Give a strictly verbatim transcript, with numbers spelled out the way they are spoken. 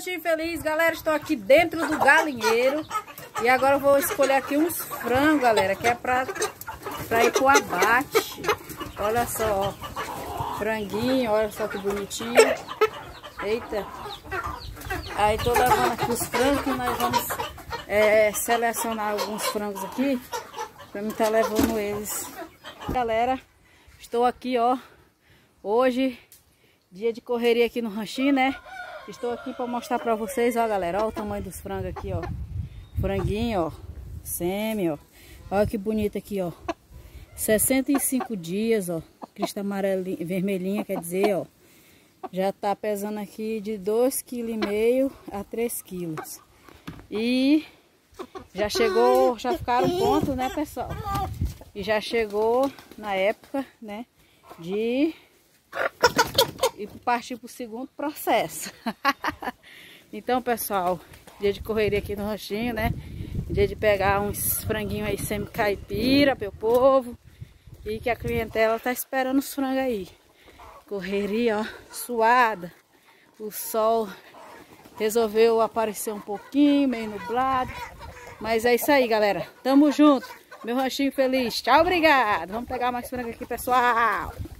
Ranchinho Feliz, galera, estou aqui dentro do galinheiro e agora eu vou escolher aqui uns frangos, galera, que é pra, pra ir pro abate. Olha só, ó, franguinho, olha só que bonitinho. Eita. Aí tô levando aqui os frangos que nós vamos é, selecionar alguns frangos aqui pra mim estar levando eles. Galera, estou aqui, ó, hoje, dia de correria aqui no ranchinho, né? Estou aqui para mostrar para vocês, ó, galera, ó o tamanho dos frangos aqui, ó. Franguinho, ó, sêmen, ó. Olha que bonito aqui, ó. sessenta e cinco dias, ó. Crista amarelinha, vermelhinha, quer dizer, ó. Já tá pesando aqui de dois vírgula cinco quilos a três quilos. E já chegou, já ficaram prontos, né, pessoal? E já chegou na época, né, de e partir para o segundo processo. Então, pessoal, dia de correria aqui no ranchinho, né? Dia de pegar uns franguinhos aí semi-caipira para o povo. E que a clientela tá esperando os frangos aí. Correria, ó, suada. O sol resolveu aparecer um pouquinho, meio nublado. Mas é isso aí, galera. Tamo junto. Meu ranchinho feliz. Tchau, obrigado. Vamos pegar mais frango aqui, pessoal.